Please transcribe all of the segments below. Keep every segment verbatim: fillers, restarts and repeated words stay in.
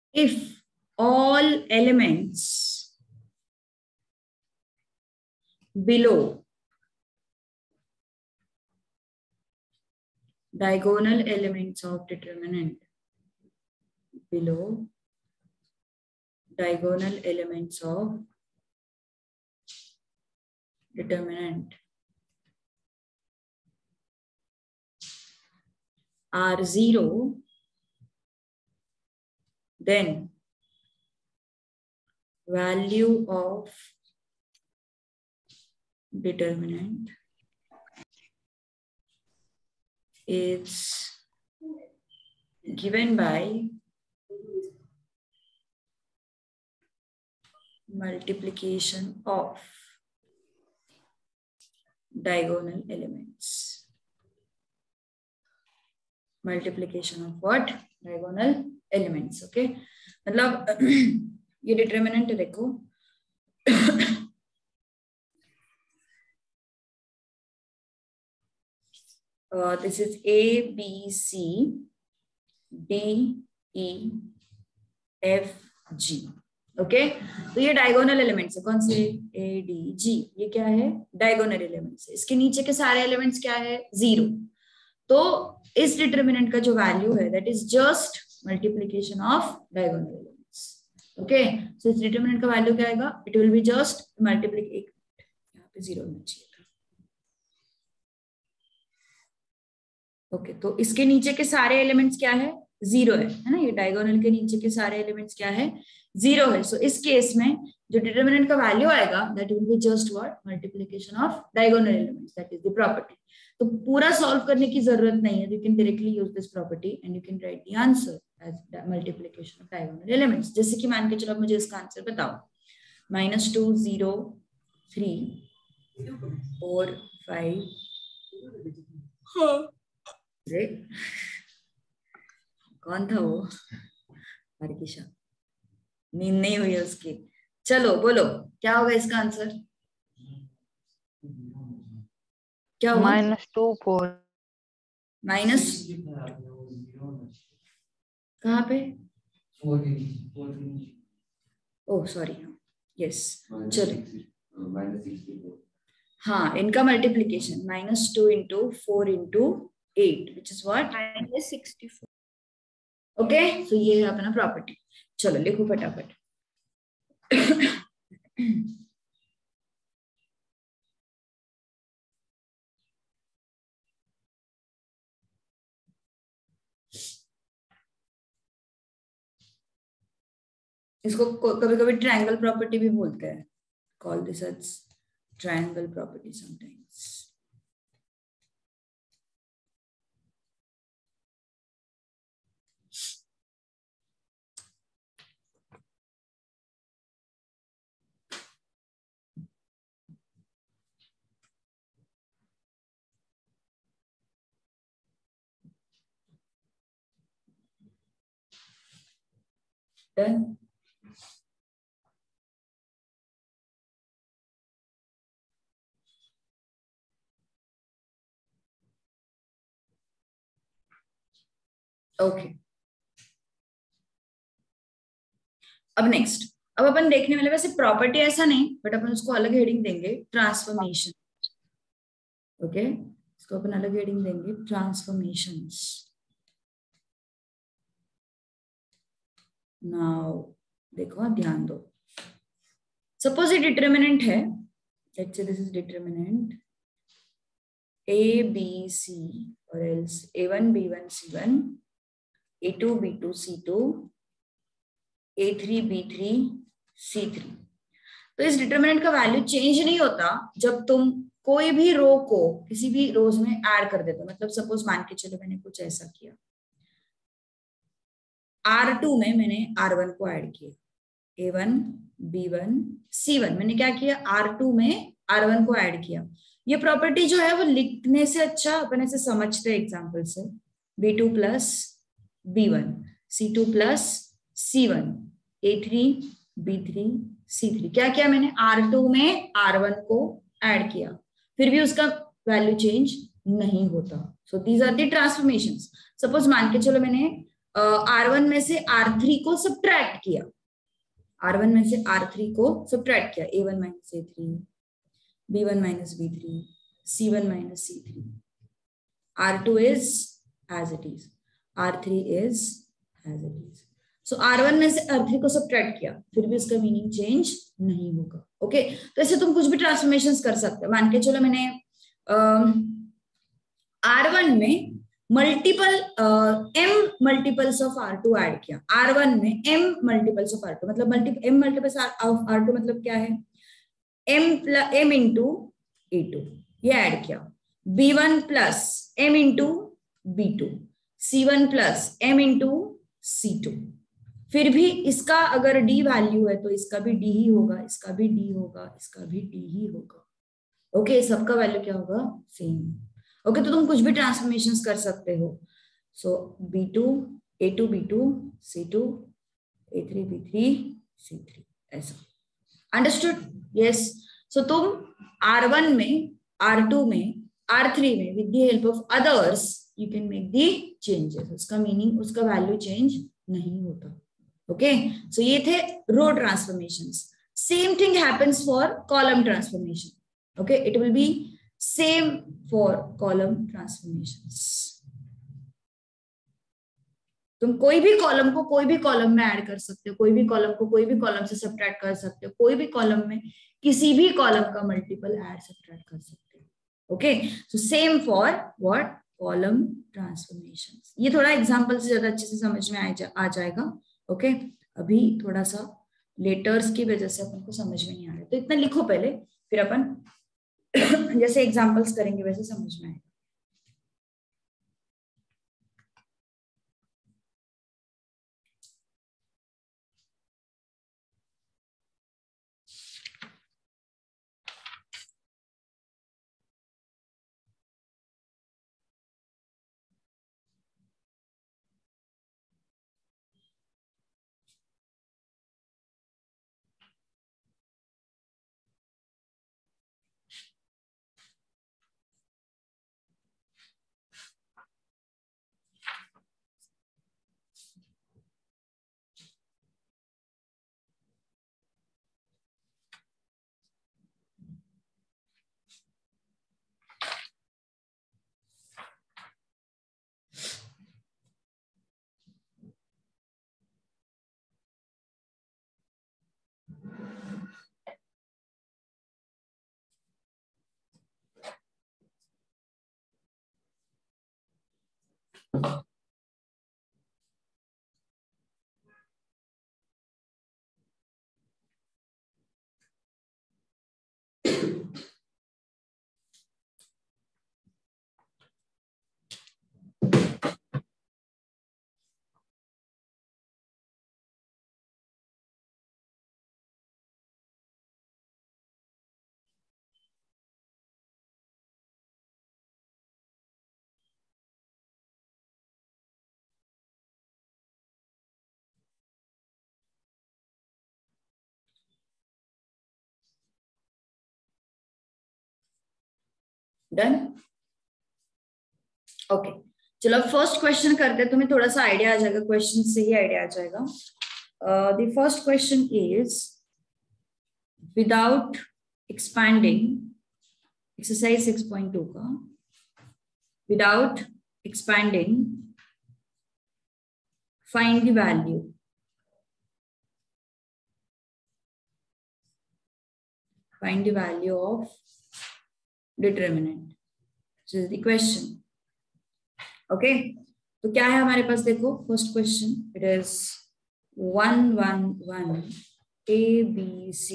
if all elements below diagonal elements of determinant below diagonal elements of determinant are zero, then value of determinant is given by multiplication of diagonal elements. Multiplication of what? Diagonal elements. Okay, मतलब ये determinant देखो uh, this is A, B, C, D, E, F, G. Okay okay? तो ये diagonal elements है. कौन से? A D G. ये क्या है? डायगोनल एलिमेंट्स है. इसके नीचे के सारे एलिमेंट्स क्या है? जीरो. तो इस डिटर्मिनेंट का जो वैल्यू है that is just multiplication of diagonal elements. Okay, so इस डिटर्मिनेंट का वैल्यू क्या आएगा? It will be just multiplication. यहाँ पे जीरो होना चाहिए था. ओके okay, तो इसके नीचे के सारे एलिमेंट्स क्या है? जीरो है, है ना. ये डायगोनल के नीचे के सारे एलिमेंट्स क्या है? जीरो है. सो so, इस केस में जो डिटर्मिनेंट का वैल्यू आएगा that will be just what? Multiplication of diagonal elements. That is the property. तो पूरा सॉल्व करने की जरूरत नहीं है. You can directly use this property and you can write the answer as multiplication of diagonal elements. जैसे कि मान के चलो मुझे इसका आंसर बताओ. Minus two zero three four five. कौन था वो? हरकिशा. नींद नहीं हुई है उसकी. चलो बोलो क्या होगा इसका आंसर? क्या होगा? Minus two four. माइनस कहाँ पे? Oh sorry. यस चलो. हाँ, इनका multiplication minus two into four into eight which is what? Minus sixty four. Okay, so ये है अपना प्रॉपर्टी. चलो लिखो फटाफट. इसको कभी कभी ट्रायंगल प्रॉपर्टी भी बोलते हैं. Call this as triangle property sometimes. Done. Okay okay. अब नेक्स्ट. अब अपन देखने वाले वैसे प्रॉपर्टी ऐसा नहीं बट अपन उसको अलग हेडिंग देंगे ट्रांसफॉर्मेशन. ओके, इसको अपन अलग हेडिंग देंगे ट्रांसफॉर्मेशंस. नाउ देखो ध्यान दो. सपोज ये डिटर्मिनेंट है. Let's say this is determinant A B C और else A one B one C one A two B two C two A three B three C three. तो इस determinant का value change नहीं होता जब तुम कोई भी रो को किसी भी रोज में ऐड कर देते. मतलब सपोज मान के चलो मैंने कुछ ऐसा किया. आर टू में मैंने आर वन को ऐड किया. A one B one C one मैंने क्या किया? आर टू में आर वन को ऐड किया. ये प्रॉपर्टी जो है वो लिखने से अच्छा अपन ऐसे समझते हैं एग्जाम्पल से. B two plus B one C two plus C one A three B three C three. क्या किया मैंने? आर टू में आर वन को ऐड किया. फिर भी उसका वैल्यू चेंज नहीं होता. So these are the transformations. Suppose मान के चलो मैंने आर वन में से आर थ्री को सब्ट्रैक्ट किया, आर वन में से आर थ्री को सब्ट्रैक्ट किया, A one minus A three, B one minus B three, C one minus C three, R two is as it is, R three is as it is. So R one में से R three को subtract किया, फिर भी इसका meaning change नहीं होगा। Okay okay? तो ऐसे तुम कुछ भी ट्रांसफॉर्मेशंस कर सकते हो। मान के चलो मैंने आर वन में multiple M multiples of R two add किया, आर वन में M multiples of R two, मतलब multi M multiples of R two मतलब क्या है, M plus M into A two, ये ऐड किया, B one plus M into B two, C one plus M into C two. फिर भी इसका अगर डी वैल्यू है तो इसका भी डी ही होगा, इसका भी डी होगा, इसका भी डी ही होगा। ओके okay, सबका वैल्यू क्या होगा, सेम। ओके okay, तो तुम कुछ भी ट्रांसफॉर्मेशंस कर सकते हो। So B two A two B two C two A three B three C three, ऐसा। अंडरस्टूड? यस। सो तुम आर वन में, आर टू में, आर थ्री में with the help of others you can make the changes. उसका meaning, उसका value change नहीं होता। Okay okay? So so ये थे row transformations. Same thing happens for column transformation. Okay, it will be same for column transformations. तुम कोई भी column को कोई भी कॉलम में ऐड कर सकते हो, कोई भी कॉलम को कोई भी कॉलम से सब्ट्रैक्ट कर सकते हो, कोई भी कॉलम में किसी भी कॉलम का मल्टीपल ऐड सब्ट्रैक्ट कर सकते हो। Okay, so same for what, column transformations. ये थोड़ा एग्जांपल से ज्यादा अच्छे से समझ में आ, जा, आ जाएगा। Okay okay? अभी थोड़ा सा लेटर्स की वजह से अपन को समझ में नहीं आ रहा, तो इतना लिखो पहले, फिर अपन जैसे एग्जांपल्स करेंगे वैसे समझ में आएगा। डन? ओके, चलो फर्स्ट क्वेश्चन करते हैं, तुम्हें थोड़ा सा आइडिया आ जाएगा, क्वेश्चन से ही आइडिया आ जाएगा। The first question is without expanding, exercise six point two का, without expanding find the value, find the value of determinant. This is the question. Okay, तो क्या है हमारे पास, देखो first question, it is one one one A B C,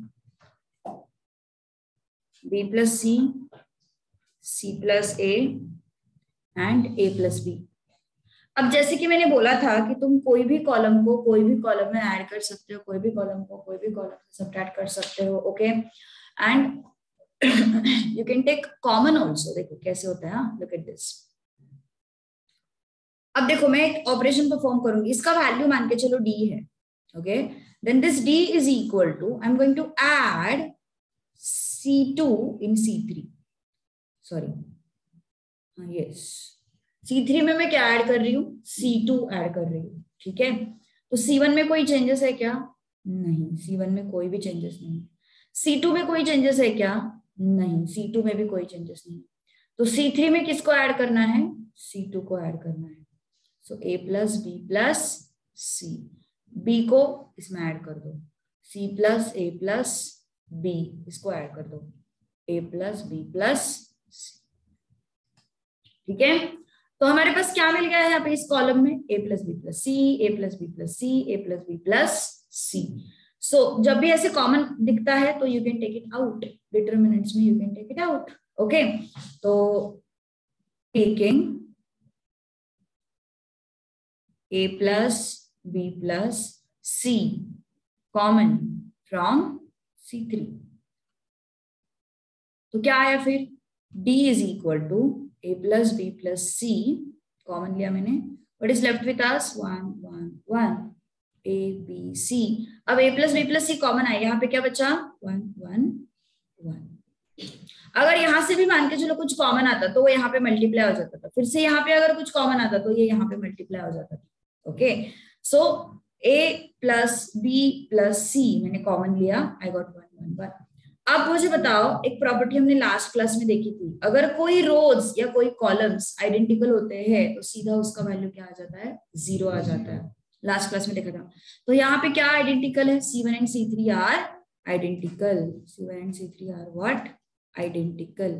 B plus C, C plus A and A plus B. अब जैसे कि मैंने बोला था कि तुम कोई भी कॉलम को कोई भी कॉलम में ऐड कर सकते हो, कोई भी कॉलम को कोई भी कॉलम से सब्ट्रैक्ट कर सकते हो। Okay, and you can take common also. देखो कैसे होता है, लुक एट दिस। अब देखो मैं एक ऑपरेशन परफॉर्म करूंगी, इसका वैल्यू मान के चलो डी है। Okay, then this D is equal to, I am going to add C two in C three, sorry, yes, C three में मैं क्या ऐड कर रही हूँ, सी टू ऐड कर रही हूँ, ठीक है। तो सी वन में कोई चेंजेस है क्या, नहीं, सी वन में कोई भी चेंजेस नहीं। सी टू में कोई चेंजेस है क्या, नहीं, सी टू में भी कोई चेंजेस नहीं। तो सी थ्री में किसको ऐड करना है, सी टू को ऐड करना है। So A plus B plus C, B को इसमें ऐड कर दो, C plus A plus B इसको ऐड कर दो, A plus B plus C, ठीक है। तो हमारे पास क्या मिल गया है यहाँ पे इस कॉलम में, A plus B plus C, A plus B plus C, A plus B plus C. So जब भी ऐसे कॉमन दिखता है तो you can take it out, determinants में you can take it out, okay. तो taking a plus b plus c common from C three, तो क्या आया फिर, d is equal to a plus b plus c, common लिया मैंने, what is left with us, one one one, a b c। अब a plus b plus c कॉमन आया, यहाँ पे क्या बचा, वन वन वन। अगर यहां से भी मान के चलो कुछ कॉमन आता तो वो यहाँ पे मल्टीप्लाई हो जाता था, फिर से यहाँ पे अगर कुछ कॉमन आता तो ये यहाँ पे मल्टीप्लाई हो जाता था, okay. So a plus B plus C मैंने कॉमन लिया, I got one one one. अब मुझे बताओ, एक प्रॉपर्टी हमने लास्ट क्लास में देखी थी, अगर कोई रोज या कोई कॉलम्स आइडेंटिकल होते हैं तो सीधा उसका वैल्यू क्या आ जाता है, जीरो आ जाता है, लास्ट क्लास में देखा था। तो यहाँ पे क्या आइडेंटिकल है, C one and C three are identical, C one and C three are what, identical,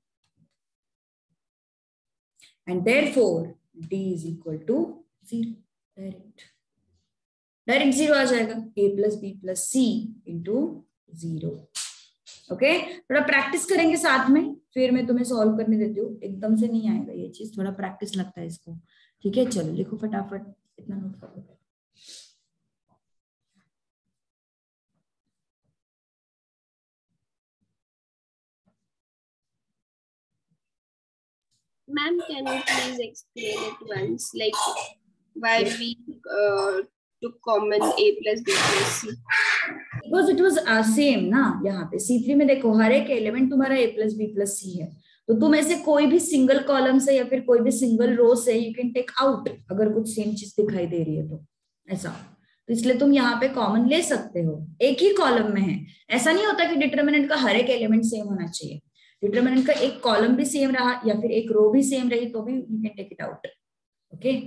and therefore d is equal to zero, direct direct zero आ जाएगा, a plus b plus c into zero, okay. थोड़ा practice करेंगे साथ में, फिर मैं तुम्हें solve करने देती हूँ, एकदम से नहीं आएगा ये चीज, थोड़ा प्रैक्टिस लगता है इसको, ठीक है। चलो लिखो फटाफट, इतना नोट कर लो। Ma'am, can you please explain it once, like why we uh, took common a plus b plus c? Because it was uh, same ना, यहाँ पे सी थ्री में देखो हर एक एलिमेंट तुम्हारा a plus b plus c है, तो तुम ऐसे कोई भी सिंगल कॉलम से या फिर कोई भी सिंगल रो से यू कैन टेक आउट, अगर कुछ सेम चीज दिखाई दे रही है तो ऐसा, तो इसलिए तुम यहाँ पे कॉमन ले सकते हो, एक ही कॉलम में है। ऐसा नहीं होता कि डिटरमिनेंट का हर एक एलिमेंट सेम होना चाहिए, डिटरमिनेंट का एक कॉलम भी सेम रहा या फिर एक रो भी सेम रही तो भी you can take it out, okay.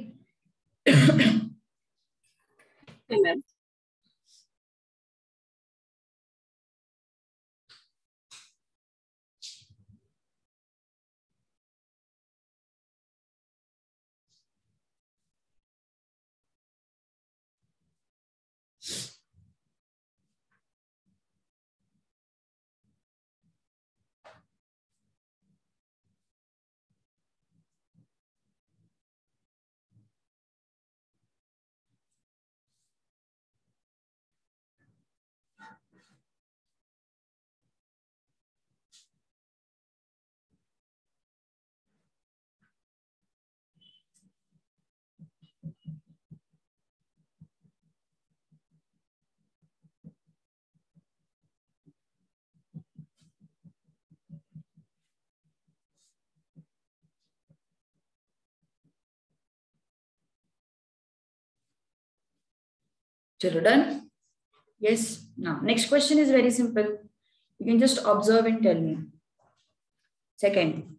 Chalo, done? Yes. Now, next question is very simple. You can just observe and tell me. Second,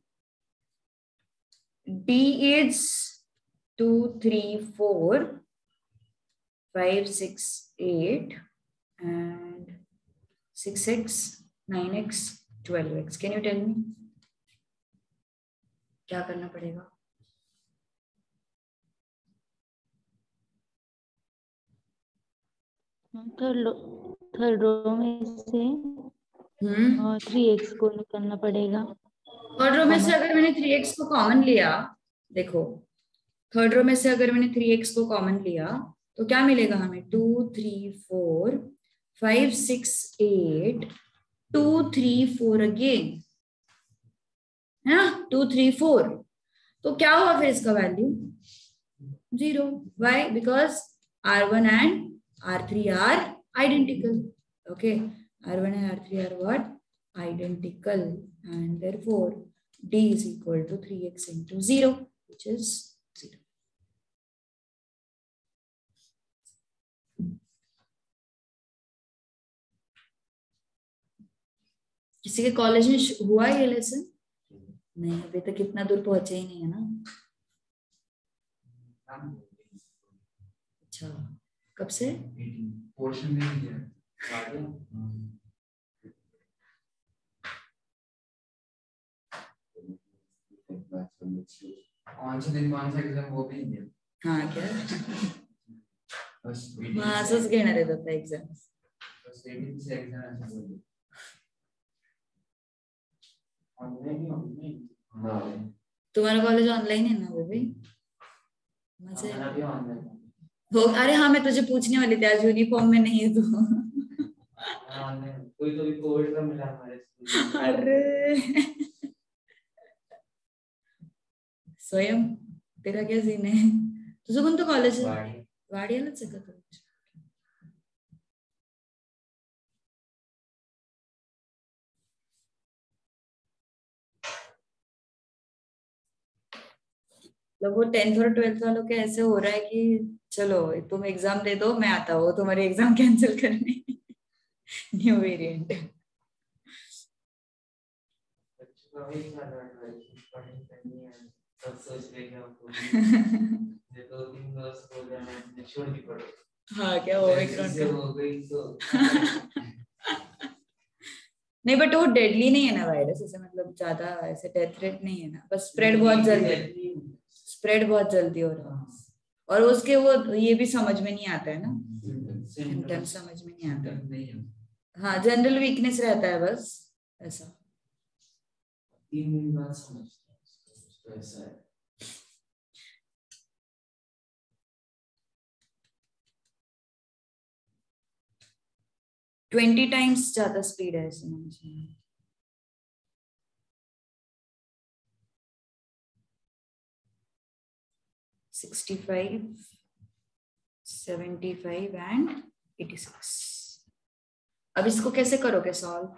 D is two, three, four, five, six, eight, and six x, nine x, twelve x. Can you tell me? क्या करना पड़ेगा? Third third row में से three x को निकालना पड़ेगा। Third row में से अगर मैंने थ्री एक्स को कॉमन लिया, देखो थर्ड रो में से अगर मैंने थ्री एक्स को कॉमन लिया तो क्या मिलेगा हमें, two three four five six eight, two three four again है ना, टू थ्री फोर। तो क्या हुआ फिर इसका value zero, why, because R one and R three are identical, okay. R one and R three are what? Identical, and therefore d is equal to three x into zero. which is zero. किसी के college में हुआ ये lesson? नहीं, अभी तक इतना दूर पहुंचे ही नहीं है ना। अच्छा, कब से? पोर्शन में ही है। कौन से दिन कौन सा एग्जाम वो भी है? हाँ क्या? हाँ सच कहना रहता था एग्जाम। बस एटीन से एग्जाम ऐसा बोलिए। ऑनलाइन ही ऑनलाइन। हाँ। तुम्हारा कॉलेज ऑनलाइन है ना बेबी? मजे। हमारा भी ऑनलाइन हो। अरे हाँ, मैं तुझे पूछने वाली थी, आज यूनिफॉर्म में नहीं है तू। कोई तो भी कोविड का मिला हमारे स्कूल। अरे स्वयं तेरा क्या सीन है? तुझे कौन तो कॉलेज है? वाड़ियाला से का कॉलेज। मतलब वो टेंथ और ट्वेल्थ वालों के ऐसे हो रहा है कि चलो तुम एग्जाम दे दो, मैं आता हूँ तुम्हारी एग्जाम कैंसिल करने। New variant. हाँ क्या ओमिक्रॉन का? नहीं बट वो डेडली नहीं है ना वायरस, ऐसे मतलब ज्यादा ऐसे डेथ रेट नहीं है ना, बस स्प्रेड बहुत जल्दी स्प्रेड बहुत जल्दी हो रहा है। और उसके वो ये भी समझ में नहीं आता है ना, सिम्टम्स समझ में नहीं आता। हाँ जनरल वीकनेस रहता है बस ऐसा। तीन दिन बाद समझता है ऐसा है। ट्वेंटी टाइम्स ज्यादा स्पीड है ऐसे में। Sixty five, seventy five and eighty six. अब इसको कैसे करोगे सॉल्व?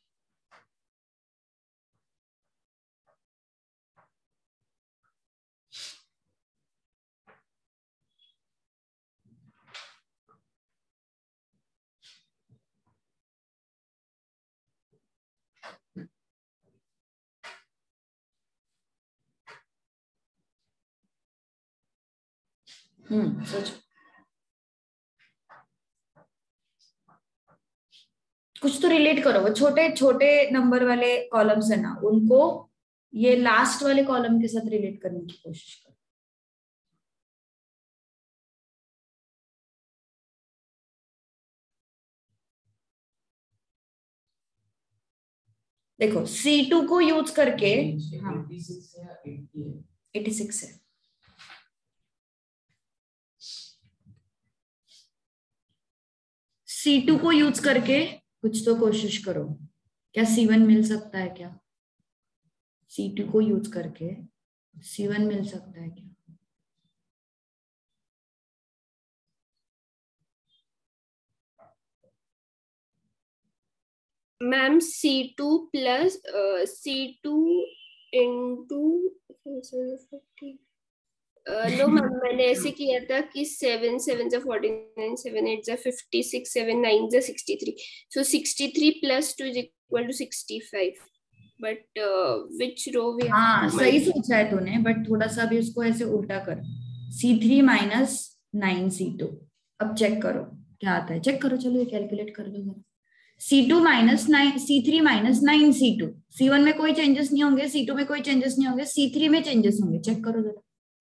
हम्म सोच, कुछ तो रिलेट करो। वो छोटे छोटे नंबर वाले कॉलम्स है ना, उनको ये लास्ट वाले कॉलम के साथ रिलेट करने की कोशिश करो। देखो सी टू को यूज करके, हाँ एटी सिक्स है। सी टू को यूज करके कुछ तो कोशिश करो, क्या सी वन मिल सकता है क्या? सी टू को यूज करके सी वन मिल सकता है क्या? Ma'am C two plus C two into no ma'am, मैंने ऐसे किया था कि सेवन सेवन जा फोर्टी नाइन, सेवन एट जा फिफ्टी सिक्स, सेवन नाइन जा sixty three, so sixty three plus two is equal to sixty five. But which row we? हाँ सही सोचा है तूने, बट थोड़ा सा भी उसको ऐसे उल्टा कर। C three minus nine C two. अब चेक करो क्या आता है, चेक करो। चलो ये कैलकुलेट कर दो जरा। C two minus nine, C three minus nine C two. C one में कोई चेंजेस नहीं होंगे, सी टू में कोई चेंजेस नहीं होंगे, सी थ्री में चेंजेस होंगे। चेक करो जरा।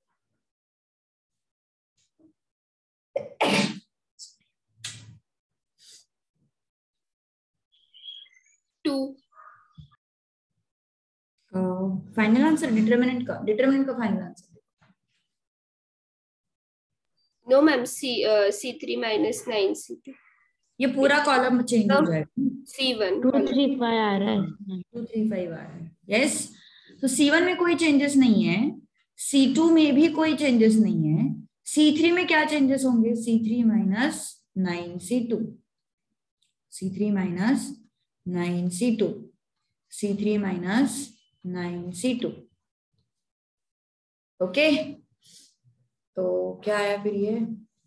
टू। फाइनल आंसर डिटरमिनेंट का, डिटरमिनेंट का final answer. No ma'am, C C three minus nine C two. ये पूरा कॉलम चेंज हो जाएगा। C one two three five आ रहा है, टू थ्री फाइव आ रहा है। यस, तो सी वन में कोई चेंजेस नहीं है, सी टू में भी कोई चेंजेस नहीं है, सी थ्री में क्या चेंजेस होंगे? C three minus nine C two, C three minus nine C two, C three minus nine C two. Okay, तो क्या आया फिर ये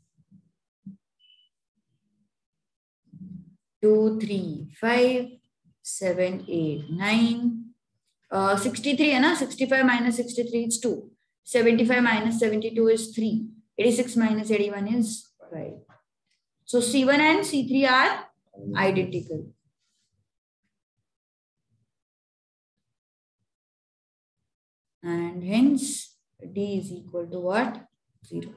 two three five seven eight nine sixty three है ना, sixty five minus sixty three is two, seventy five minus seventy two is three, eighty six minus eighty one is five. So C one and C three are identical. And hence D is equal to what? Zero.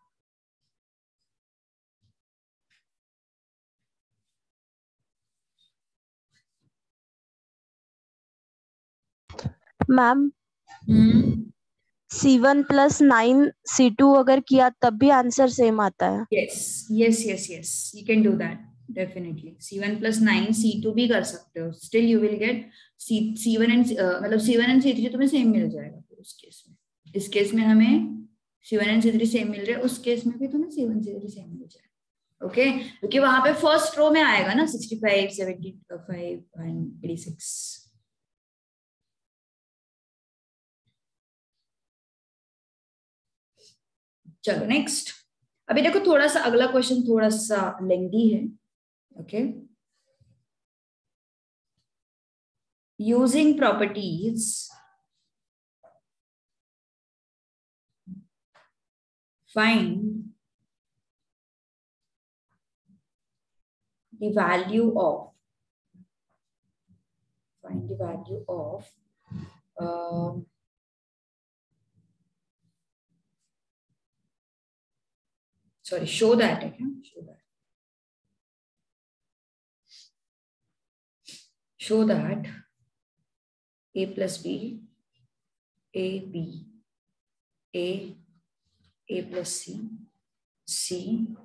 Ma'am Hmm. C one plus nine C two अगर किया तब भी answer same आता है. Yes, yes, yes, yes. You can do that. Definitely. C one plus nine, C two भी कर सकते हो. Still you will get C C1 and uh, मतलब C one and C three तुम्हें सेम मिल जाएगा उस केस में. इस केस में हमें C one and C three same मिल रहे हैं, उस केस में भी तुम्हें C one C three same मिल जाएगा. ओके, क्योंकि वहां पे फर्स्ट रो में आएगा ना sixty five, seventy five and eighty six. चलो नेक्स्ट. अभी देखो थोड़ा सा अगला क्वेश्चन थोड़ा सा लेंथी है. Okay, using properties find the value of find the value of sorry, show that, okay? Show that. Show that A plus B, A, B, A, A plus C, C,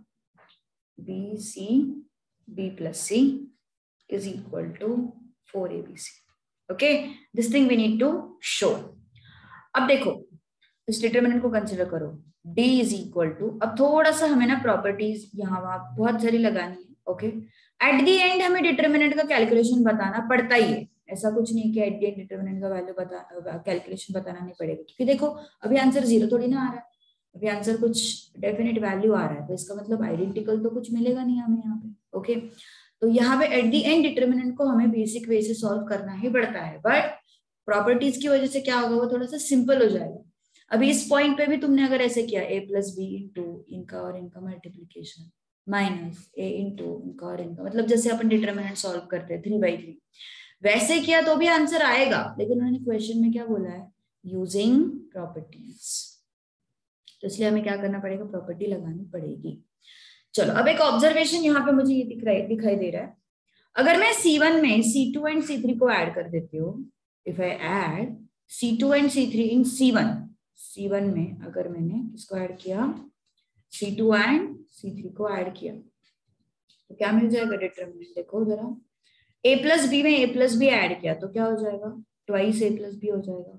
B, C, B plus C is equal to four A B C. Okay? This thing we need to show. अब देखो, इस determinant को consider करो. D is equal to, अब थोड़ा सा हमें ना प्रॉपर्टीज यहाँ वहां बहुत सारी लगानी है. ओके, एट द एंड हमें डिटरमिनेंट का कैलकुलेशन बताना पड़ता ही है. ऐसा कुछ नहीं कि एट द एंड डिटरमिनेंट का वैल्यू बता कैलकुलेशन बताना नहीं पड़ेगा, क्योंकि देखो अभी आंसर जीरो थोड़ी ना आ रहा है, अभी आंसर कुछ डेफिनेट वैल्यू आ रहा है, तो इसका मतलब आइडेंटिकल तो कुछ मिलेगा नहीं हमें यहाँ पे. ओके, तो यहाँ पे एट द एंड डिटरमिनेंट को हमें बेसिक वे से सॉल्व करना ही पड़ता है, बट प्रॉपर्टीज की वजह से क्या होगा, वो थोड़ा सा सिंपल हो जाएगा. अभी इस पॉइंट पे भी तुमने अगर ऐसे किया a प्लस बी इंटू इनका और इनका मल्टीप्लीकेशन माइनस a इंटू इनका और इनका, मतलब जैसे अपन डिटरमिनेंट सॉल्व करते हैं थ्री बाई थ्री, वैसे किया तो भी आंसर आएगा. लेकिन उन्होंने क्वेश्चन में क्या बोला है, यूजिंग प्रॉपर्टीज, तो इसलिए हमें क्या करना पड़ेगा, प्रॉपर्टी लगानी पड़ेगी. चलो, अब एक ऑब्जर्वेशन यहाँ पे मुझे ये दिख रहा है दिखाई दे रहा है. अगर मैं C वन में C two and C three को ऐड कर देती हूँ, if I add C two and C three in C one, C one में अगर मैंने किसको ऐड किया, C two and C three को ऐड किया, तो क्या मिल जाएगा डिटरमिनेंट. देखो जरा, A प्लस बी में A प्लस बी ऐड किया तो क्या हो जाएगा, ट्वाइस A प्लस बी हो जाएगा.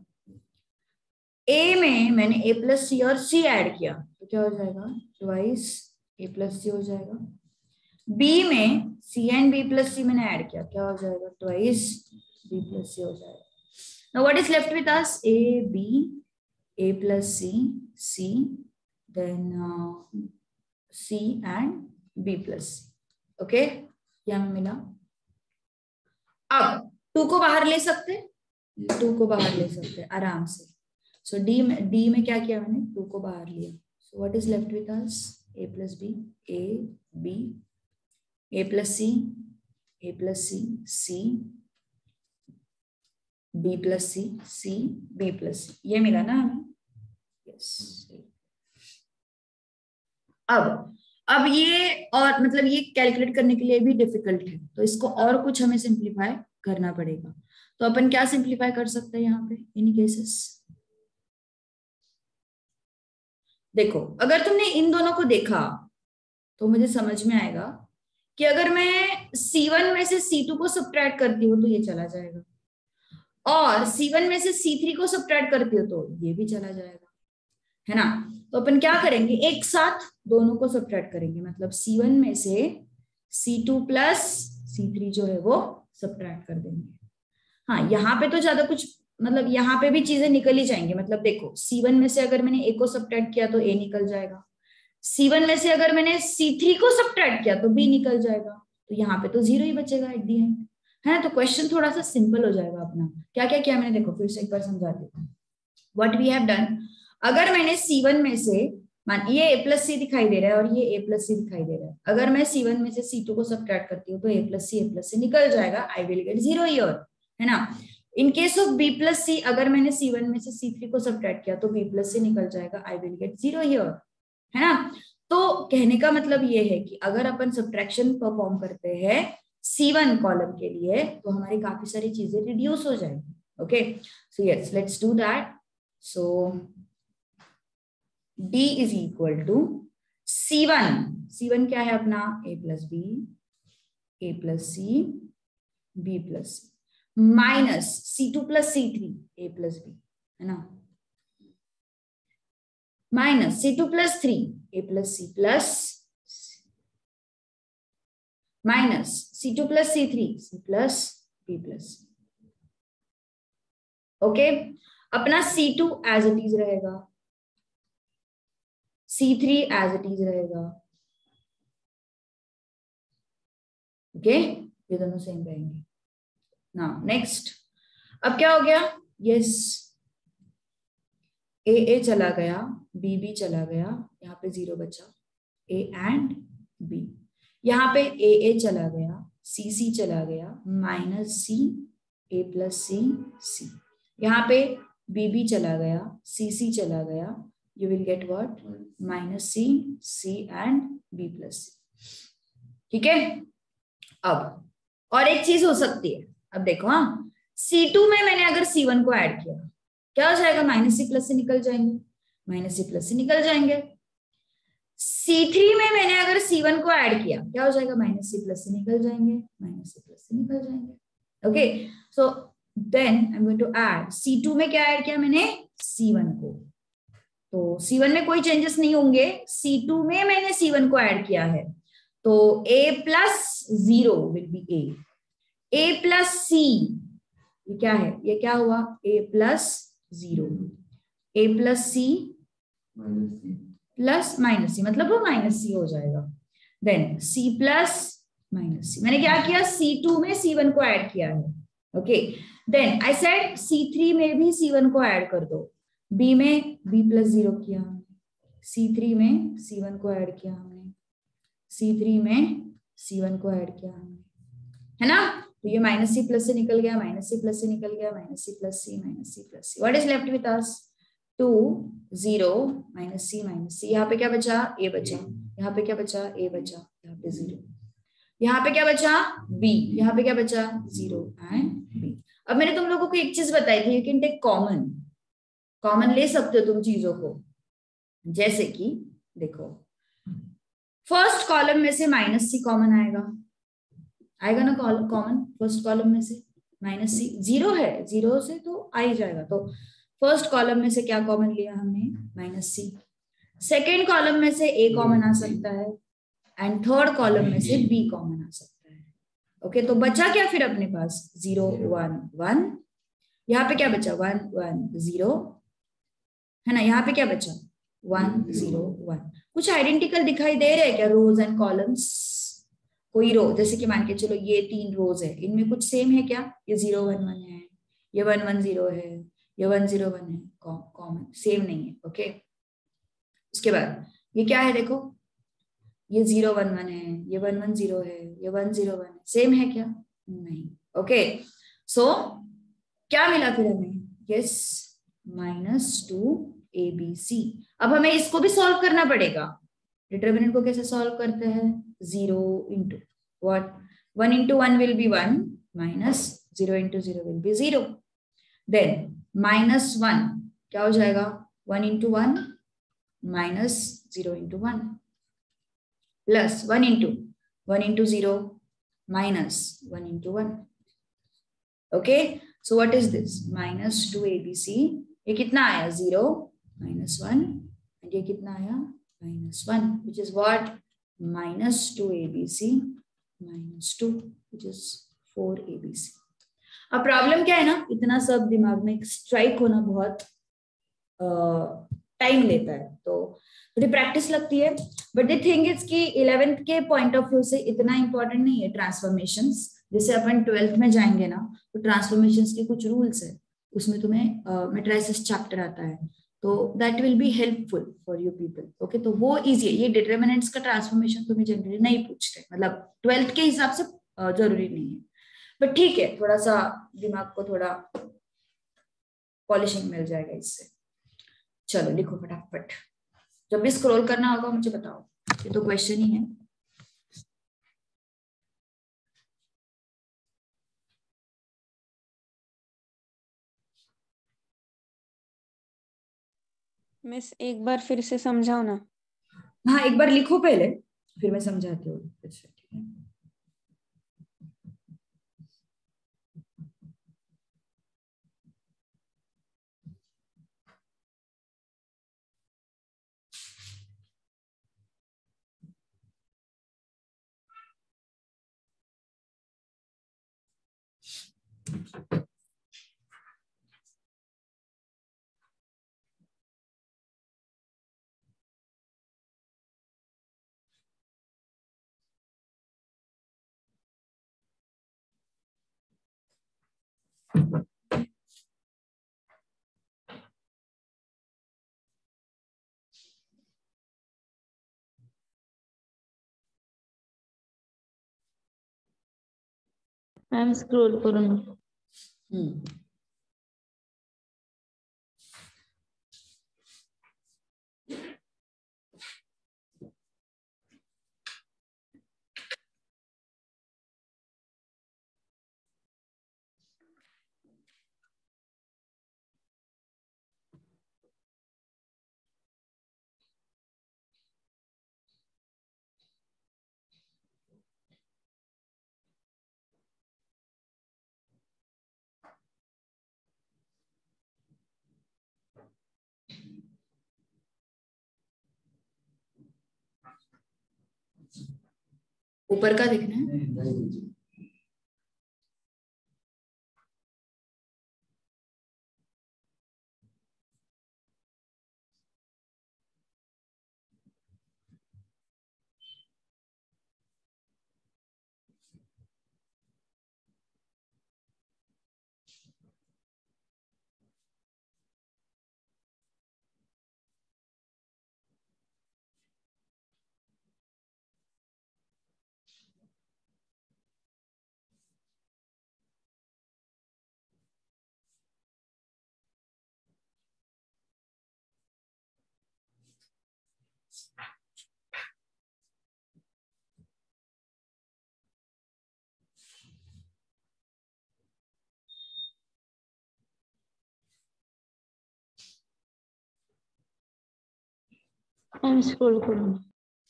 A में मैंने A प्लस सी और C ऐड किया तो क्या हो जाएगा, ट्वाइस A प्लस सी हो जाएगा. B में C and B plus C मैंने ऐड किया, क्या हो जाएगा, ट्वाइस B प्लस C हो जाएगा. Now what is left with us, A, B, A plus C, C, then uh, C and B plus C. Okay, क्या हमें मिला. अब टू को बाहर ले सकते, टू को बाहर ले सकते आराम से. सो so, D में D में क्या किया मैंने, टू को बाहर लिया. So what is left with us, A plus B, A, B, A plus C, A plus C, C, B plus C, C, B plus C, ये मिला ना हमें. यस, अब अब ये और मतलब ये कैलकुलेट करने के लिए भी डिफिकल्ट है, तो इसको और कुछ हमें सिंप्लीफाई करना पड़ेगा. तो अपन क्या सिंप्लीफाई कर सकते हैं यहाँ पे इन केसेस. देखो, अगर तुमने इन दोनों को देखा तो मुझे समझ में आएगा कि अगर मैं C वन में से C टू को सब्ट्रैक्ट करती हूँ तो ये चला जाएगा, और C वन में से C थ्री को सब्ट्रैक्ट करती हूँ तो ये भी चला जाएगा, है ना. तो अपन क्या करेंगे, एक साथ दोनों को सब्ट्रैक्ट करेंगे, मतलब C वन में से C two plus C three जो है वो सब्ट्रैक्ट कर देंगे. हाँ, यहाँ पे तो ज्यादा कुछ मतलब यहाँ पे भी चीजें निकल ही जाएंगी। मतलब देखो सी वन में से अगर मैंने ए को सब्ट्रैक्ट किया तो ए निकल जाएगा, सी वन में से अगर मैंने सी थ्री को सब्ट्रैक्ट किया तो बी निकल जाएगा, तो यहाँ पे तो जीरो ही बचेगा एट दी एंड, है ना। तो क्वेश्चन थोड़ा सा सिंपल हो जाएगा अपना। क्या क्या किया मैंने, देखो फिर से एक बार समझा देता हूँ। व्हाट वी हैव डन, अगर मैंने सी वन में से, मान ये ए प्लस सी दिखाई दे रहा है और ये ए प्लस सी दिखाई दे रहा है, अगर मैं सी वन में से सी टू को सब्ट्रैक्ट करती हूँ तो ए plus C A plus C निकल जाएगा, I will get zero here, है ना। In case of B plus C, अगर मैंने सी वन में से सी थ्री को सब्ट्रैक्ट किया तो बी प्लस सी निकल जाएगा, I will get zero here, है ना। तो कहने का मतलब ये है कि अगर अपन सब्ट्रैक्शन परफॉर्म करते हैं सी वन कॉलम के लिए तो हमारी काफी सारी चीजें रिड्यूस हो जाएगी। Okay, so yes let's do that. So D is equal to C one, C one क्या है अपना, a plus B, a plus C, b plus C, minus C two plus C three, a plus B, है ना, minus C two plus three, a plus C plus, minus C two plus C three, c plus b plus. Okay, अपना C two as it is रहेगा, सी three as it is रहेगा। Okay, ये दोनों same रहेंगे ना। Next, अब क्या हो गया, यस ए ए चला गया, बी बी चला गया, यहाँ पे जीरो बचा, ए एंड बी, यहाँ पे ए ए चला गया, सी सी चला गया, minus C, A plus C, सी, यहाँ पे बी बी चला गया, सी सी चला गया, you will get what, minus c, c and b plus c। ठीक है, अब और एक चीज हो सकती है, अब देखो हाँ, सी टू में मैंने अगर सी वन को ऐड किया क्या हो जाएगा, माइनस सी प्लस से निकल जाएंगे, माइनस सी प्लस से निकल जाएंगे। सी थ्री में मैंने अगर सी वन को ऐड किया क्या हो जाएगा, माइनस सी प्लस से निकल जाएंगे, माइनस सी प्लस से निकल जाएंगे। Okay, so then I am going to add, C two में क्या ऐड किया मैंने, सी वन को, तो सी वन में कोई चेंजेस नहीं होंगे, सी टू में मैंने सी वन को ऐड किया है, तो a plus zero will be a, a plus C, ये क्या है, ये क्या हुआ, a plus zero, a plus C plus minus C, मतलब वो माइनस सी हो जाएगा, then c plus minus C. मैंने क्या किया, सी टू में सी वन को ऐड किया है। Okay, then I said C three में भी सी वन को ऐड कर दो, B में B प्लस जीरो किया, सी थ्री में सी वन को ऐड किया हमने, सी थ्री में सी वन को ऐड किया हमने, है ना। तो ये माइनस सी प्लस से निकल गया, माइनस सी प्लस से निकल गया, minus C plus C, minus C plus C, what is left with us, two, zero, minus C minus C, यहाँ पे क्या बचा, a बचा, यहाँ पे क्या बचा, a बचा, यहाँ पे जीरो, यहाँ पे क्या बचा, b, यहाँ पे क्या बचा, जीरो एंड b। अब मैंने तुम लोगों को एक चीज बताई थी, you can take common, common ले सकते हो तुम चीजों को, जैसे कि देखो फर्स्ट कॉलम में से माइनस सी कॉमन आएगा, आएगा ना कॉमन, फर्स्ट कॉलम में से माइनस सी, जीरो है, जीरो से तो आ ही जाएगा, तो फर्स्ट कॉलम में से क्या कॉमन लिया हमने, माइनस सी, सेकेंड कॉलम में से ए कॉमन आ सकता है एंड थर्ड कॉलम में से बी कॉमन आ सकता है। ओके, तो बचा क्या फिर अपने पास, जीरो वन वन, यहाँ पे क्या बचा, वन वन जीरो, है ना, यहाँ पे क्या बचा, वन जीरो वन। कुछ आइडेंटिकल दिखाई दे रहे हैं क्या, रोज एंड कॉलम्स, कोई रो, जैसे कि मान के चलो ये तीन रोज है, इनमें कुछ सेम है क्या, ये जीरो वन वन है, ये वन वन जीरो है, ये वन जीरो वन है, कॉमन सेम नहीं है। ओके, उसके बाद ये क्या है, देखो ये जीरो वन वन है, ये वन वन जीरो है, ये वन जीरो वन है, सेम है क्या, नहीं। ओके, सो क्या मिला फिर हमें, yes minus two A B C. अब हमें इसको भी सॉल्व करना पड़ेगा, डिटर्मिनेंट को कैसे सॉल्व करते हैं, zero into what, one into one will be one, minus zero into zero will be zero, then minus one क्या हो जाएगा, one into one minus zero into one, plus one into one into zero minus one into one. Okay, so what is this, minus two A B C, ये कितना आया, zero minus one, and ये कितना आया, minus one, which is what, minus two A B C minus two, which is four A B C. अब problem क्या है ना, इतना सब दिमाग में स्ट्राइक होना बहुत टाइम लेता है, तो थोड़ी प्रैक्टिस लगती है। बट द थिंग इज कि इलेवेंथ के पॉइंट ऑफ व्यू से इतना इंपॉर्टेंट नहीं है ट्रांसफॉर्मेशंस। जैसे अपन ट्वेल्थ में जाएंगे ना, तो ट्रांसफॉर्मेशंस के कुछ रूल्स है, उसमें तुम्हें मैट्रिसेस चैप्टर आता है, तो that will be helpful for you people. Okay, तो वो इजी है। ये डिटर्मिनेंट्स का ट्रांसफॉर्मेशन तुम्हें जनरली नहीं पूछते, मतलब ट्वेल्थ के हिसाब से uh, जरूरी नहीं है, बट ठीक है, थोड़ा सा दिमाग को थोड़ा पॉलिशिंग मिल जाएगा इससे। चलो लिखो फटाफट, जब भी स्क्रॉल करना होगा मुझे बताओ, ये तो क्वेश्चन ही है। मिस एक बार फिर से समझाओ ना। हाँ, एक बार लिखो पहले, फिर मैं समझाती हूँ। अच्छा ठीक है। मैम स्क्रॉल करूंगी। हम्म ऊपर का देखना है। मैम स्क्रॉल करूंगी।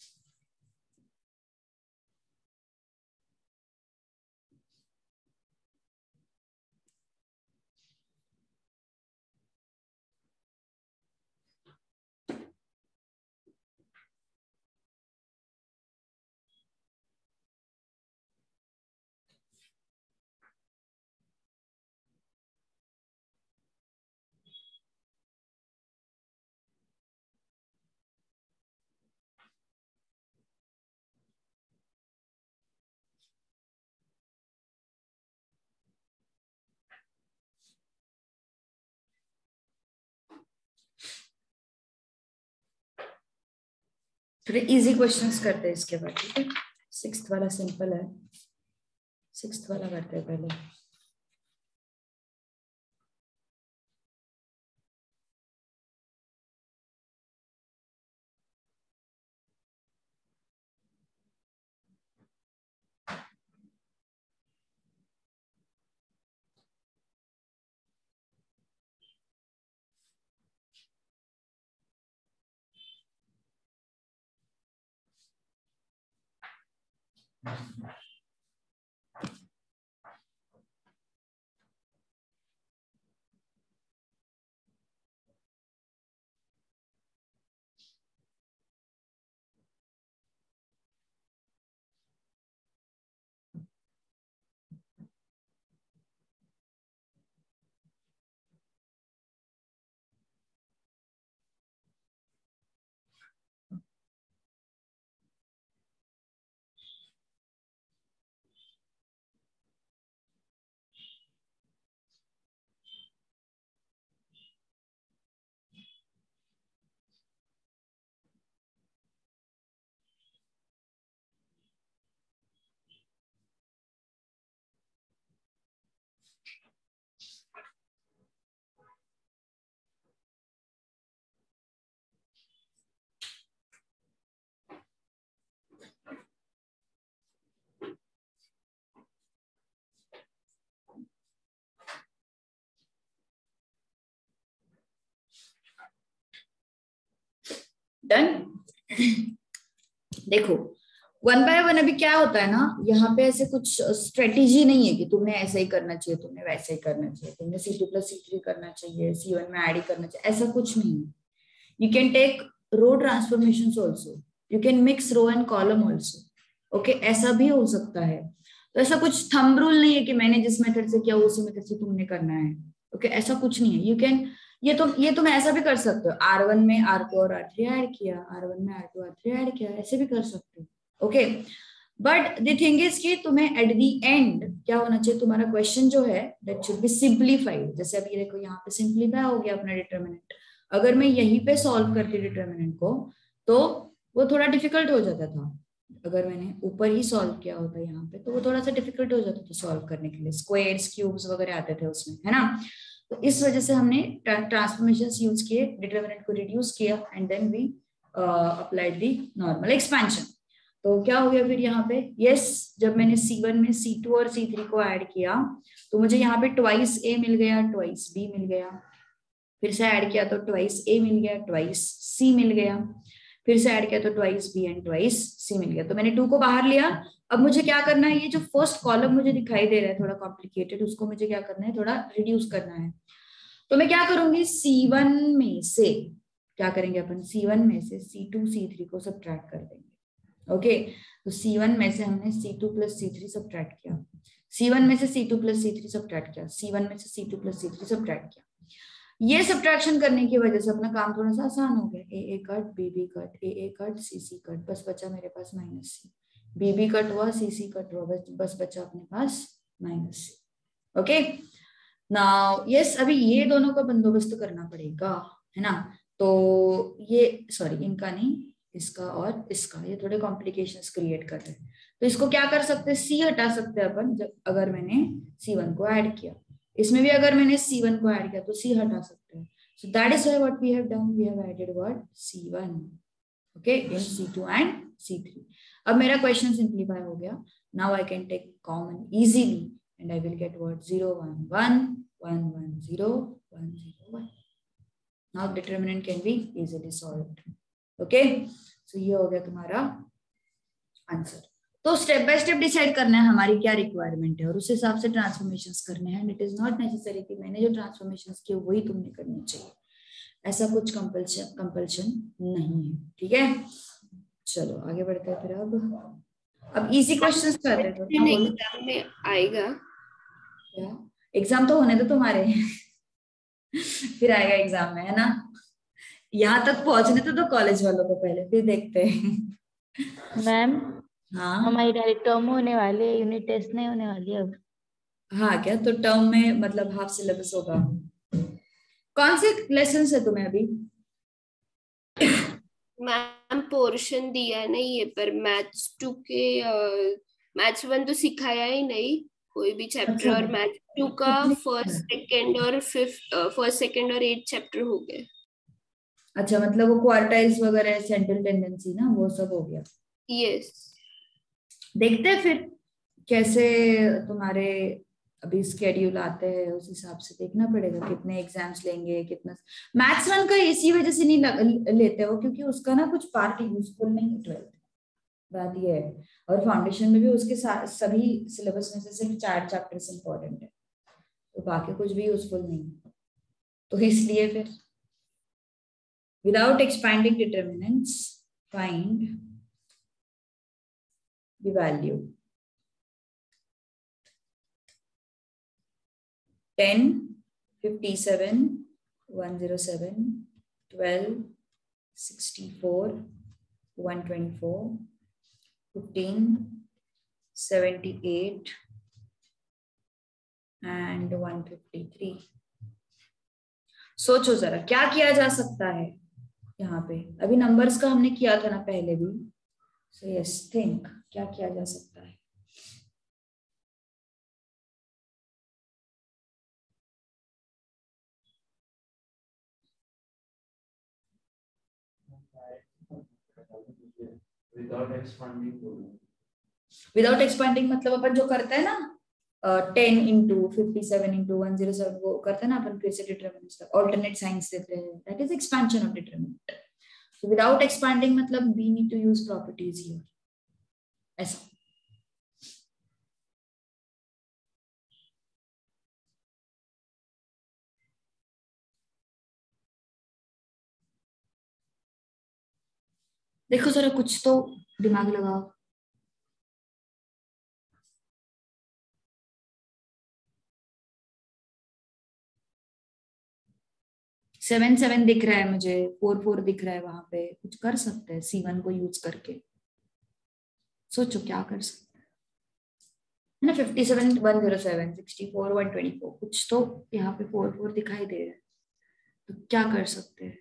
थोड़े इजी क्वेश्चंस करते हैं इसके बाद, ठीक है। सिक्स्थ वाला सिंपल है, सिक्स्थ वाला करते हैं पहले। डन। देखो वन बाय वन अभी क्या होता है ना, यहाँ पे ऐसे कुछ स्ट्रेटेजी नहीं है कि तुमने ऐसा ही करना चाहिए, तुमने वैसा ही करना चाहिए, तुमने C two plus C three करना चाहिए, सी वन में ऐड ही करना चाहिए, ऐसा कुछ नहीं है। You can take row transformation also, you can mix row and column also, okay, ऐसा भी हो सकता है। तो ऐसा कुछ थंब रूल नहीं है कि मैंने जिस मेथड से किया उसी मेथड से तुमने करना है, ओके, ऐसा कुछ नहीं है। यू कैन, ये तो ये तुम ऐसा भी कर सकते हो, आर वन में आर टू और आर थ्री ऐड किया, आर वन में R two R three add किया, ऐसे भी कर सकते हो, okay. But the thing is कि तुम्हें एट द एंड क्या होना चाहिए, तुम्हारा क्वेश्चन जो है दैट शुड बी सिंप्लीफाइड। जैसे अभी देखो यहाँ पे सिंप्लीफाई हो गया अपना डिटर्मिनेंट, अगर मैं यहीं पे सॉल्व करती डिटर्मिनेंट को तो वो थोड़ा डिफिकल्ट हो जाता था, अगर मैंने ऊपर ही सॉल्व किया होता यहाँ पे तो वो थोड़ा सा डिफिकल्ट हो जाता था सॉल्व करने के लिए, स्क्वायर्स क्यूब्स वगैरह आते थे उसमें, है ना। तो इस वजह से हमने ट्रांसफॉर्मेशंस यूज किए, डिटरमिनेंट को रिड्यूस किया and then we applied the normal expansion. तो क्या हो गया फिर यहाँ पे, यस yes, जब मैंने सी वन में सी टू और सी थ्री को ऐड किया तो मुझे यहाँ पे ट्वाइस ए मिल गया, ट्वाइस बी मिल गया, फिर से ऐड किया तो ट्वाइस ए मिल गया, ट्वाइस सी मिल गया, फिर से ऐड किया तो twice B and twice C मिल गया। तो मैंने टू को बाहर लिया। अब मुझे क्या करना है, ये जो फर्स्ट कॉलम मुझे दिखाई दे रहा है थोड़ा कॉम्प्लिकेटेड, उसको मुझे क्या करना है, थोड़ा रिड्यूस करना है। तो मैं क्या करूंगी, सी वन में से क्या करेंगे अपन, सी वन में से सी टू सी थ्री को सब्ट्रैक्ट कर देंगे, ओके okay, तो सी वन में से हमने C two plus C three subtract किया, सी वन में से C two plus C three subtract किया, सी वन में से C two plus C three subtract किया। ये सब्ट्रैक्शन करने की वजह से अपना काम थोड़ा सा आसान हो गया, A A cut, B B cut, A A cut, C C cut, बस बचा मेरे पास minus C, B B cut हुआ, सी सी कट हुआ, बस बस बचा अपने पास minus C, okay. Now yes, अभी ये दोनों का बंदोबस्त करना पड़ेगा, है ना। तो ये सॉरी इनका नहीं, इसका और इसका, ये थोड़े कॉम्प्लिकेशंस क्रिएट कर रहे हैं। तो इसको क्या कर सकते हैं, सी हटा सकते हैं अपन, जब अगर मैंने सी वन को ऐड किया, इसमें भी अगर मैंने सी वन को ऐड किया तो सी हटा सकते हैं। So that is why what we have done, we have added what, C one, okay, in C two and C three. अब मेरा क्वेश्चन सिंप्लीफाई हो गया। Now I can take common easily and I will get what, zero one one, one one zero, one zero one. Now determinant can be easily solved, okay. So ये हो गया तुम्हारा answer. तो step by step decide करना है हमारी क्या requirement है और उस हिसाब से ट्रांसफॉर्मेशंस करने हैं। इट इज नॉट नेसेसरी कि मैंने जो ट्रांसफॉर्मेशंस किए वही तुमने करनी चाहिए, ऐसा कुछ कंपल्शन कंपल्शन नहीं है, ठीक है। चलो आगे बढ़ते हैं फिर। अब अब इजी क्वेश्चंस कर रहे हो, एग्जाम में आएगा क्या, एग्जाम तो होने दो तुम्हारे फिर आएगा एग्जाम में, है ना। यहाँ तक पहुंचने तो दो कॉलेज वालों को पहले, फिर देखते हैं। मैम हाँ हमारी डायरेक्ट टर्म होने वाले, यूनिट टेस्ट नहीं होने वाली अब। हाँ क्या, तो टर्म में मतलब हाफ सिलेबस होगा। कौन से लेसन है तुम्हें अभी? मैम पोर्शन दिया नहीं है, पर मैथ्स टू के मैथ्स वन तो सिखाया ही नहीं कोई भी चैप्टर। अच्छा। और मैथ्स टू का फर्स्ट सेकंड और फिफ्थ फर्स्ट सेकंड और एट चैप्टर हो गए। अच्छा, मतलब वो क्वार्टाइल्स वगैरह, सेंट्रल टेंडेंसी ना, वो सब हो गया। Yes yes. देखते हैं फिर कैसे तुम्हारे अभी स्केड्यूल आते हैं, उस हिसाब से देखना पड़ेगा कितने एग्जाम्स लेंगे, कितना। मैथ्स वन का इसी वजह से नहीं लेते हो क्योंकि उसका ना कुछ पार्ट यूजफुल नहीं है ट्वेल्थ, बात ये है। और फाउंडेशन में भी उसके सभी सिलेबस में से सिर्फ चार चैप्टर्स इंपॉर्टेंट है, तो बाकी कुछ भी यूजफुल नहीं है। तो इसलिए फिर without expanding determinants, find the value. ten, fifty-seven, one oh seven, twelve, sixty-four, one twenty-four, fifteen, seventy-eight, and one fifty-three. सोचो जरा क्या किया जा सकता है यहाँ पे। अभी नंबर्स का हमने किया था ना पहले भी। सो यस, थिंक क्या किया जा सकता है। विदाउट एक्सपांडिंग विदाउट एक्सपांडिंग मतलब अपन जो करते हैं ना, ten into fifty seven into one zero seven वो करते हैं ना अपन, फिर से डिटरमिनेंट्स ऑल्टरनेट साइंस देते हैं, that is expansion of determinant. Without expanding मतलब we need to use properties here, ऐसा। देखो जरा कुछ तो दिमाग लगाओ। सेवन सेवन दिख रहा है मुझे, फोर फोर दिख रहा है, वहां पे कुछ कर सकते हैं सी वन को यूज करके। सोचो क्या कर सकते हैं ना। Fifty seven one zero seven sixty four one twenty four, कुछ तो यहाँ पे फोर फोर दिखाई दे रहा है, तो क्या कर सकते हैं।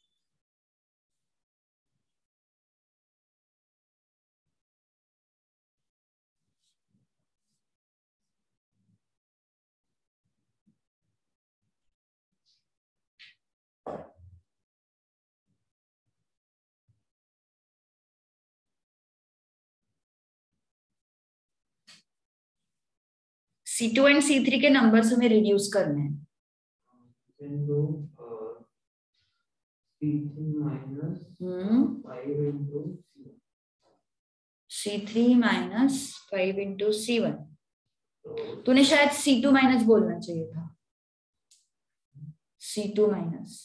C two and C three के नंबर्स हमें रिड्यूस करने हैं। C three minus five into C one, तूने शायद सी टू माइनस बोलना चाहिए था, C two minus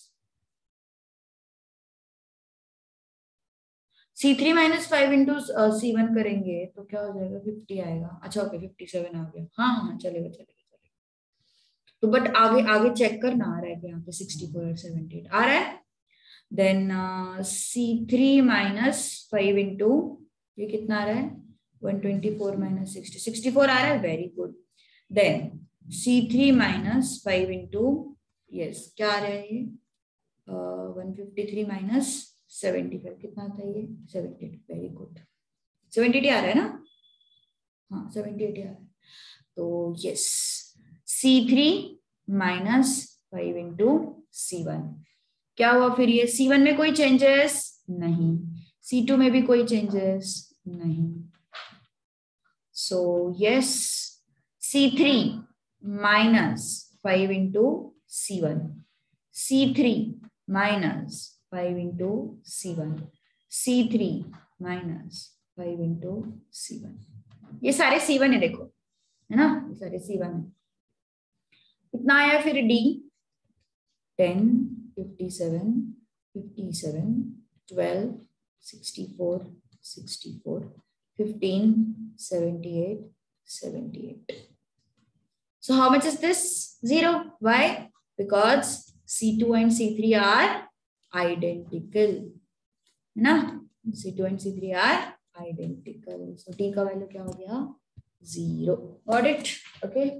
C three minus five into C one करेंगे तो क्या हो जाएगा, फिफ्टी आएगा। अच्छा ओके, फिफ्टी सेवन आ गया। हाँ हाँ चलेगा चलेगा चलेगा। तो बट आगे आगे चेक करना आ रहा है कि यहाँ पे सिक्सटी फोर और सेवेंटी एट आ रहा है। Then C three minus five into ये कितना आ रहा है, one twenty four minus sixty, sixty four आ रहा है, very good. Then C three minus five into yes क्या आ रहा है ये, one fifty three minus seventy five, कितना आता है ये, seventy eight, very good. Seventy eight आ रहा है ना, हाँ सेवेंटी एट आ रहा है। तो yes C three minus five into C one, क्या हुआ फिर ये, सी वन में कोई चेंजेस नहीं, सी टू में भी कोई चेंजेस नहीं। So yes C three minus five into C one, C three minus five into C one, C three minus five into C one, ये सारे सी वन है देखो, है ना, ये सारे सी वन है। कितना आया फिर D, ten, fifty seven, fifty seven, twelve, sixty four, sixty four, fifteen, seventy eight, seventy eight. So how much is this? Zero. Why? Because C two and C three are identical. है ना? C two and C three are identical. So T का value क्या हो गया? Zero. Got it? Okay.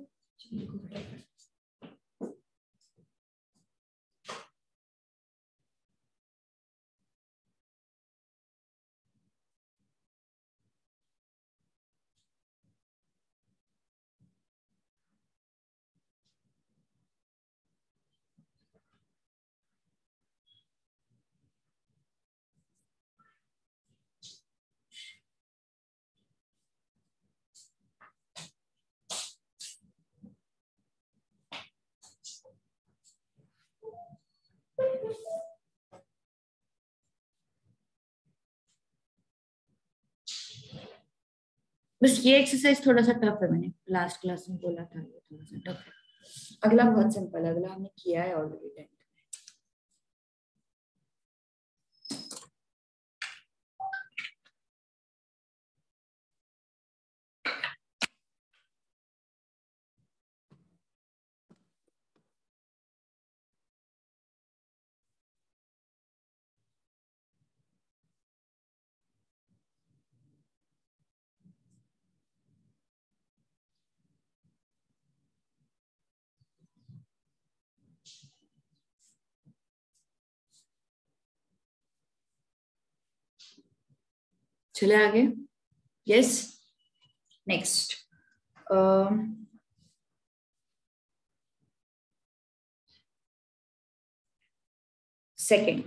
बस ये exercise थोड़ा सा टफ है, मैंने लास्ट क्लास में बोला था, ये थोड़ा सा टफ है। अगला बहुत सिंपल है, अगला हमने किया है ऑलरेडी टेंथ में। चले आगे। Yes next second,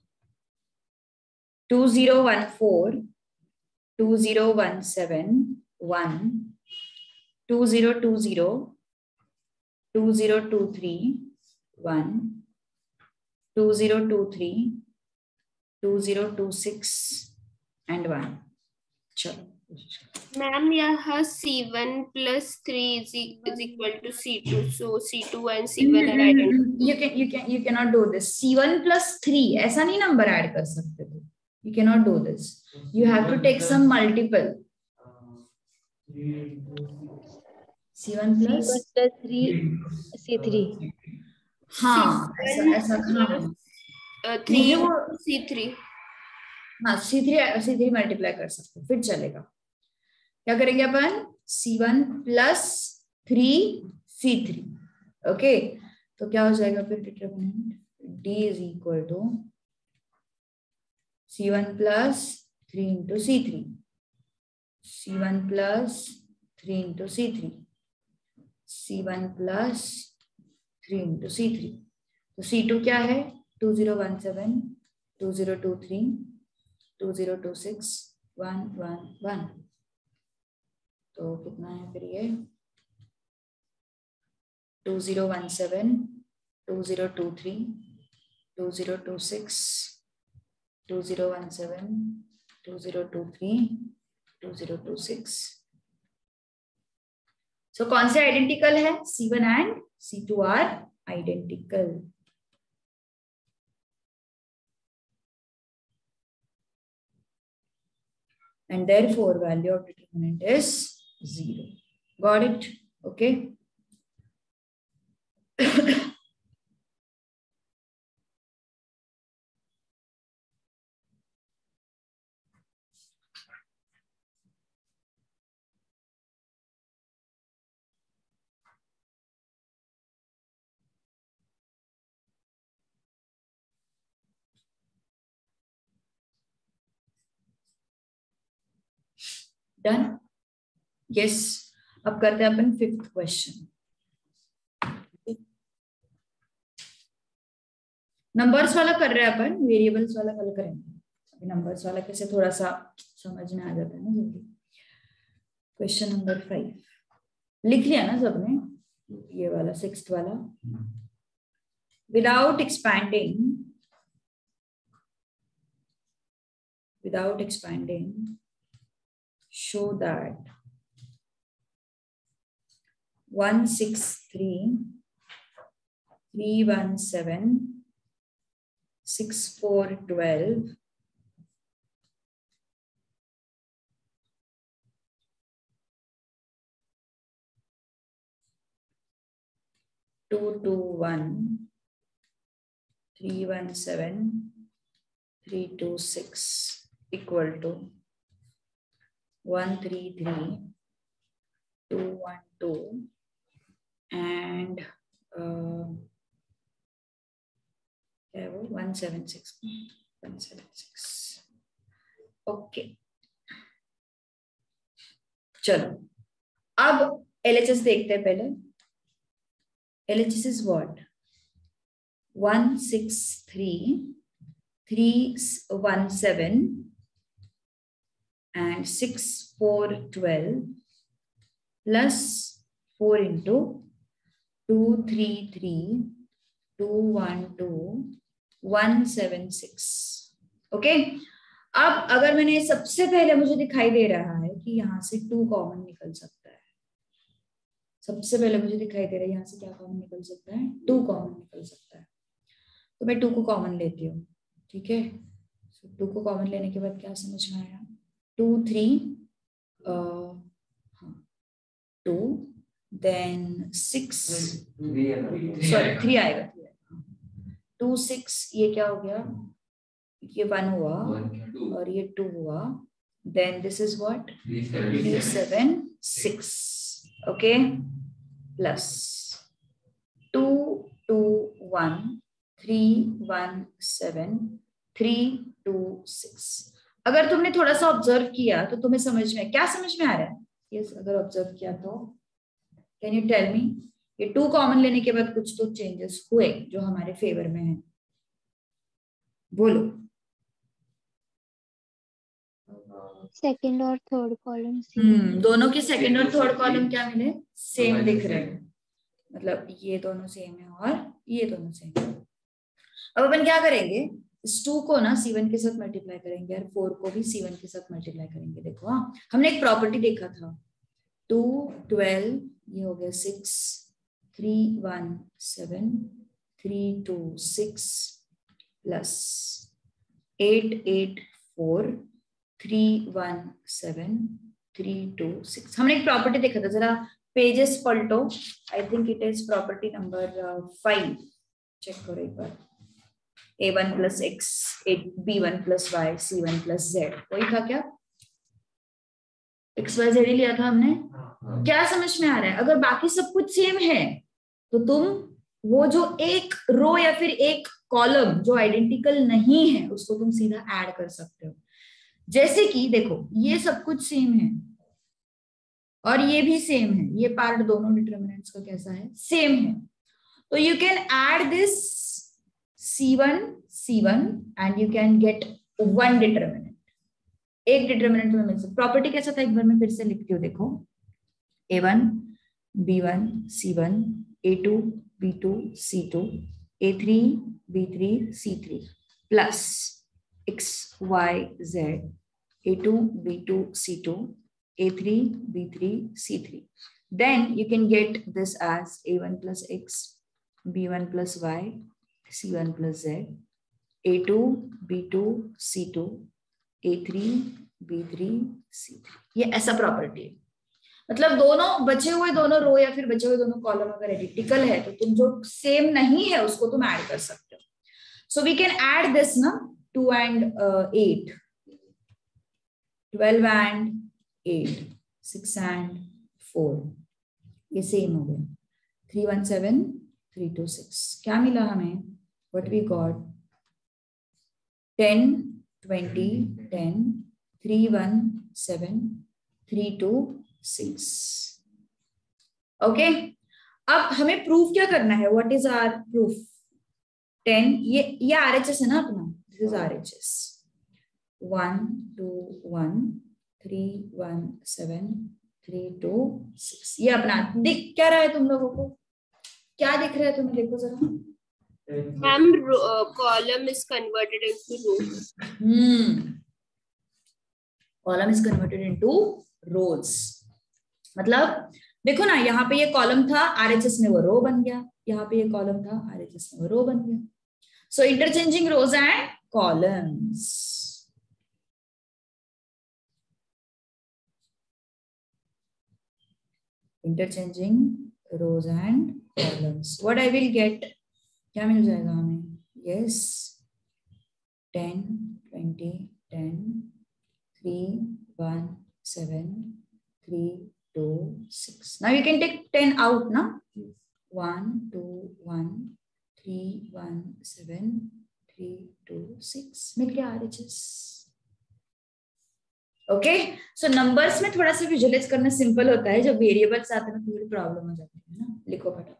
two zero one four, two zero one seven one, two zero two zero, two zero two three one, two zero two three, two zero two six and one. चलो ma'am यहाँ C one plus three is is equal to C two, so C two and C one are identical. you can you can you cannot do this. C one plus three ऐसा नहीं number add कर सकते थे. You cannot do this. You have to take some multiple. C one plus three C three. हाँ ऐसा ऐसा हाँ three C three. हाँ C three C three multiply कर सकते फिर चलेगा. क्या करेंगे अपन? C one plus three C three. Okay तो क्या हो जाएगा फिर determinant D is equal to C one plus three into C three. C one plus three into C three. C one plus three into C three. तो C two क्या है? two zero one seven, two zero two three, two zero two six, one one one. तो कितना है फिर ये? two zero one seven, two zero two three, two zero two six, two zero one seven, two zero two three, two zero two six. So कौन से identical है? C one and C two are identical. And therefore value of determinant is zero. Got it? Okay. Done. Yes अब करते हैं अपन fifth question. Numbers वाला कर रहे हैं अपन, वेरिएबल्स वाला कल करेंगे. अभी नंबर्स वाला कैसे थोड़ा सा समझ में आ जाता है ना जल्दी. क्वेश्चन नंबर फाइव लिख लिया ना सबने? ये वाला सिक्स्थ वाला. Without expanding without expanding show that one six three, three one seven, six four twelve, two two one, three one seven, three two six equal to one three three, two one two, and uh, one seven six, one seven six. Okay. चलो अब L H S देखते हैं पहले. L H S is what? one six three, three one seven and six four twelve plus four into two three three, two one two, one seven six. Okay. अब अगर मैंने सबसे पहले मुझे दिखाई दे रहा है कि यहाँ से टू कॉमन निकल सकता है. सबसे पहले मुझे दिखाई दे रहा है यहाँ से क्या कॉमन निकल सकता है? टू कॉमन निकल सकता है. तो मैं टू को कॉमन लेती हूँ. ठीक है. टू को कॉमन लेने के बाद क्या समझ में आया? Two three two then six sorry three आएगा. टू सिक्स ये क्या हो गया? ये वन हुआ और ये टू हुआ. Then this is what? Three seven six. Okay. Plus two two one, three one seven, three two six. अगर तुमने थोड़ा सा ऑब्जर्व किया तो तुम्हें समझ में क्या समझ में आ रहा है? यस yes, अगर ऑब्जर्व किया तो कैन यू टेल मी? ये टू कॉमन लेने के बाद कुछ तो चेंजेस हुए जो हमारे फेवर में है. बोलो. सेकंड और थर्ड कॉलम हम्म दोनों के सेकंड और थर्ड कॉलम क्या मिले? सेम दिख रहे हैं. मतलब ये दोनों सेम है और ये दोनों सेम है. अब अपन क्या करेंगे? इस टू को ना सी वन के साथ मल्टीप्लाई करेंगे और फोर को भी सी वन के साथ मल्टीप्लाई करेंगे। देखो हाँ, हमने एक प्रॉपर्टी देखा था, टू ट्वेल्व, ये हो गया six, three one seven, three two six plus eight eight four, three one seven, three two six. हमने एक प्रॉपर्टी देखा था, जरा पेजेस पलटो, I think it is property number five, check करो एक बार। A one plus X, B one plus Y, C one plus Z, वही था क्या? एक्स वाई जेड ही लिया था हमने। क्या समझ में आ रहा है? अगर बाकी सब कुछ सेम है तो तुम वो जो एक रो या फिर एक कॉलम जो आइडेंटिकल नहीं है उसको तुम सीधा ऐड कर सकते हो। जैसे कि देखो ये सब कुछ सेम है और ये भी सेम है, ये पार्ट दोनों डिटरमिनेंट्स का कैसा है? सेम है। तो you can add this C one C one and you can get one determinant, एक डिटरमिनेंट में मिल सकता। प्रॉपर्टी कैसा था एक बार मैं फिर से लिखती हूँ, देखो A one B one C one, A two B two C two, A three B three C three plus X Y Z, A two B two C two, A three, B three, C three. Then you can get this as A one plus X, B one plus Y, C one plus Z, A two, B two, C two, A three, B three, C three. ये ऐसा property है। मतलब दोनों बचे हुए दोनों रो या फिर बचे हुए दोनों कॉलम अगर आइडेंटिकल है तो तुम जो सेम नहीं है उसको तुम ऐड कर सकते हो। So we can add this ना, two and uh, eight, twelve and eight, six and four, ये सेम हो गया, three one seven, three two six। क्या मिला हमें? What we got? ten, twenty, ten, three one seven, three two six। Okay, अब हमें proof क्या करना है? What is our proof? ten, ये ये R H S है ना अपना, this is R H S, one two one, three one seven, three two six, ये अपना दिख क्या रहा है तुम लोगों को? क्या दिख रहा है तुम्हें? देखो जरा। Ma'am column is converted into row. Hmm, column is converted into rows. मतलब देखो ना, यहाँ पे ये कॉलम था, आरएचएस में वो रो बन गया, यहाँ पे ये कॉलम था, आरएचएस में वो रो बन गया। So interchanging rows and columns. Interchanging rows and columns. What I will get? क्या मिल जाएगा हमें? Yes, ten, twenty, ten, three, one, seven, three, two, six. Now you can take ten out, na? One, two, one, three, one, seven, three, two, six. मिल गया R H S. Okay, so numbers में थोड़ा सा visualise करना simple होता है, जब variables आते हैं तो थोड़ी प्रॉब्लम हो जाती है ना। लिखो फटाफट।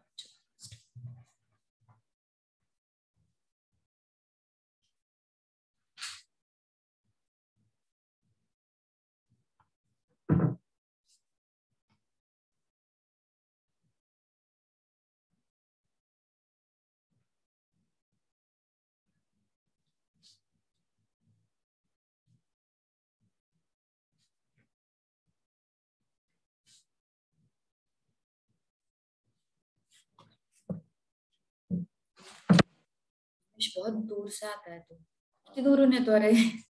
बहुत दूर से आता है, तो कितनी दूर होने तो रहे